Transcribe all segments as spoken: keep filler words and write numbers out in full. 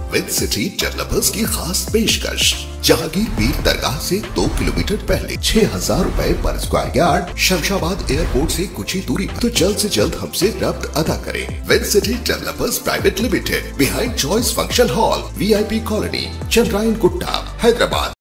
With city developers की खास पेशकश। जहांगीर पीर दरगाह से दो किलोमीटर पहले छह हजार रूपए पर स्क्वायर यार्ड, शमशाबाद एयरपोर्ट से कुछ ही दूरी पर। तो जल्द से जल्द हमसे रब्त अदा करें। With city developers private limited, behind choice function hall, VIP colony, Chandrayangutta, Hyderabad.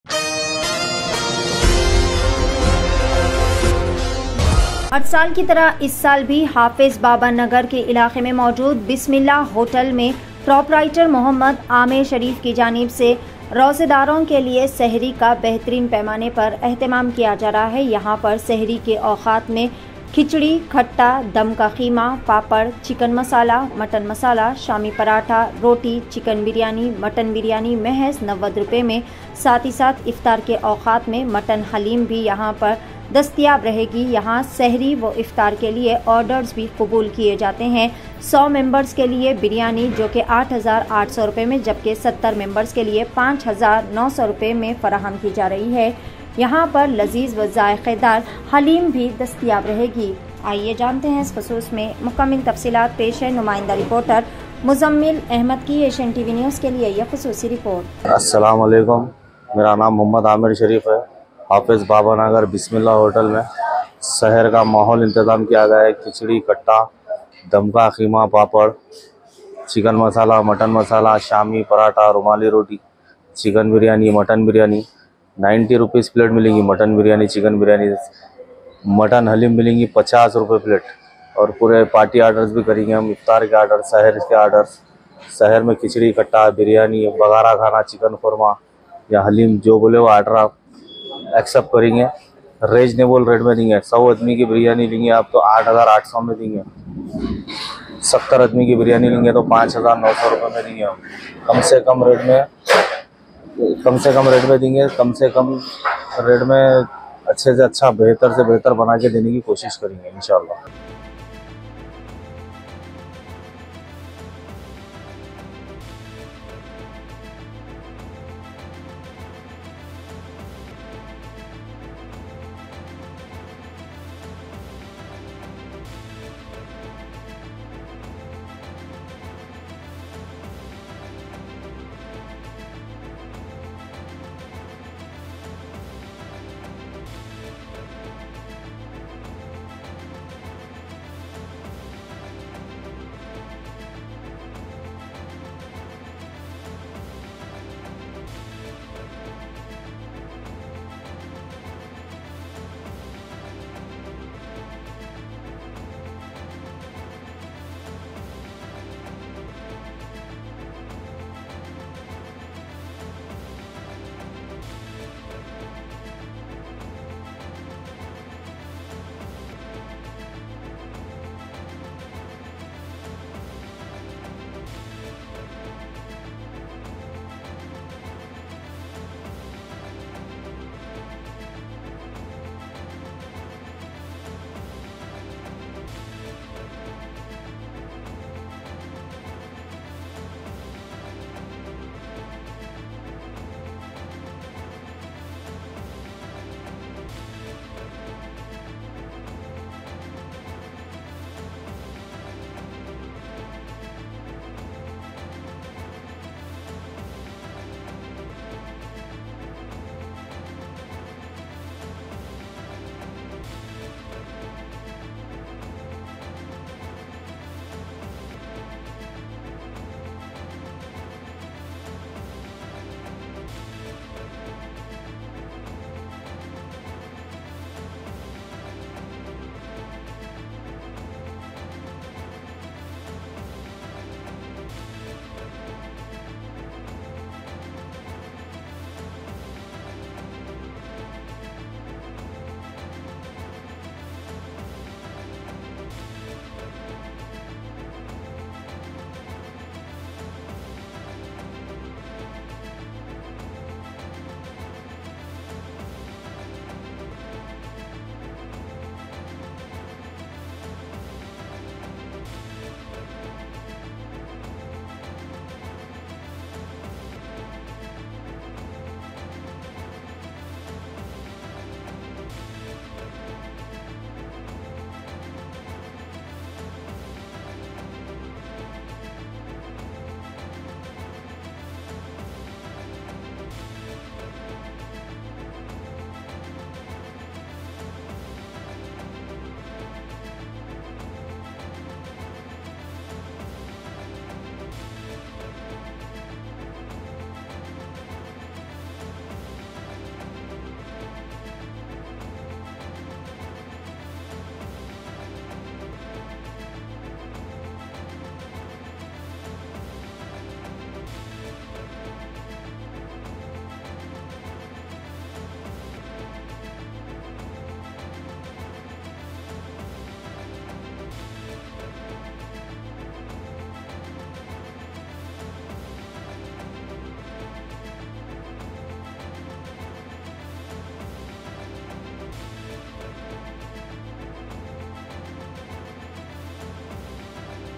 हर साल की तरह इस साल भी हाफिज बाबा नगर के इलाके में मौजूद बिस्मिल्लाह होटल में प्रोपराइटर मोहम्मद आमिर शरीफ की जानिब से रोज़ेदारों के लिए सहरी का बेहतरीन पैमाने पर एहतमाम किया जा रहा है। यहाँ पर सहरी के औकात में खिचड़ी, खट्टा, दम का कीमा, पापड़, चिकन मसाला, मटन मसाला, शामी पराठा, रोटी, चिकन बिरयानी, मटन बिरयानी महज नब्बे रुपये में, साथ ही साथ इफ्तार के औकात में मटन हलीम भी यहाँ पर दस्तयाब रहेगी। यहाँ सहरी व इफ्तार के लिए ऑर्डर्स भी कबूल किए जाते हैं। सौ मेंबर्स के लिए बिरयानी जो कि आठ हज़ार आठ सौ रुपये में, जबकि सत्तर मेंबर्स के लिए पाँच हज़ार नौ सौ रुपये में फराहम की जा रही है। यहाँ पर लजीज व जायकेदार हलीम भी दस्तयाब रहेगी। आइए जानते हैं इस खसूस में मुकम्मल तफसीलात। पेश है नुमाइंदा रिपोर्टर मुजम्मिल अहमद की एशियन टीवी न्यूज़ के लिए यह खसूसी रिपोर्ट। अस्सलाम वालेकुम, मेरा नाम मोहम्मद आमिर शरीफ है। हाफिज बाबा नगर बिस्मिल्लाह होटल में शहर का माहौल इंतज़ाम किया गया है। खिचड़ी, कट्टा, दम का कीमा, पापड़, चिकन मसाला, मटन मसाला, शामी पराठा, रुमाली रोटी, chicken biryani, mutton biryani. Ninety rupees plate मिलेगी mutton biryani, chicken biryani. Mutton haleem मिलेंगी पचास रुपये प्लेट। और पूरे पार्टी आर्डर्स भी करेंगे हम, इफ्तार के आर्डर, शहर के आर्डर्स। शहर में खिचड़ी, कट्टा, बिरयानी, बघारा खाना, चिकन खुरमा या हलीम जो बोले वो आर्डर आप एक्सेप्ट करेंगे। रीजनेबल रेट में देंगे। सौ आदमी की बिरयानी लेंगे आप तो आठ हज़ार आठ सौ में देंगे। सत्तर आदमी की बिरयानी लेंगे तो पाँच हज़ार नौ सौ रुपये में देंगे हम। कम से कम रेट में कम से कम रेट में देंगे। कम से कम रेट में अच्छे से अच्छा, बेहतर से बेहतर बना के देने की कोशिश करेंगे इंशाल्लाह।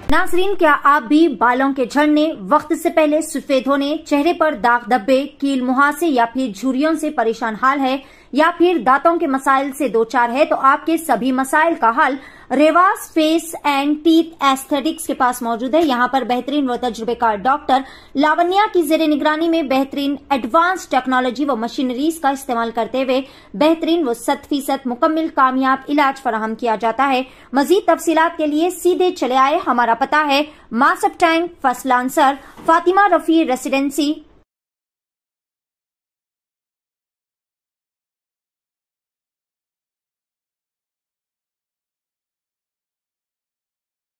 नाजरीन, क्या आप भी बालों के झड़ने, वक्त से पहले सफेद होने, चेहरे पर दाग धब्बे, कील मुहासे या फिर झुर्रियों से परेशान हाल है, या फिर दांतों के मसाइल से दो चार है, तो आपके सभी मसाइल का हल Revas face and teeth aesthetics के पास मौजूद है। यहाँ पर बेहतरीन व तजुर्बेकार डॉक्टर लावण्या की जेर निगरानी में बेहतरीन एडवांस टेक्नोलॉजी व मशीनरीज का इस्तेमाल करते हुए बेहतरीन व शत फीसद मुकम्मल कामयाब इलाज फराहम किया जाता है। मजीद तफसीलात के लिए सीधे चले आए। हमारा पता है Masab Tank, first lancer, Fatima Rafi residency,